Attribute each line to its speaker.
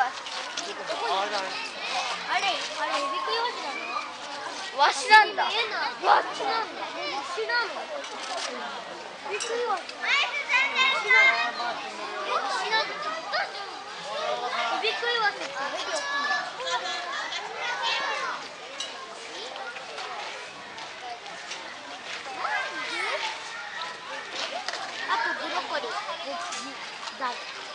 Speaker 1: あれ、エビクイワシなの？
Speaker 2: ワシなんだ。
Speaker 1: ワシなんだ。ワシなの？エビクイワシ。ワシなの？エビクイワシってヘビを食うの？あとブロッコリー。だ。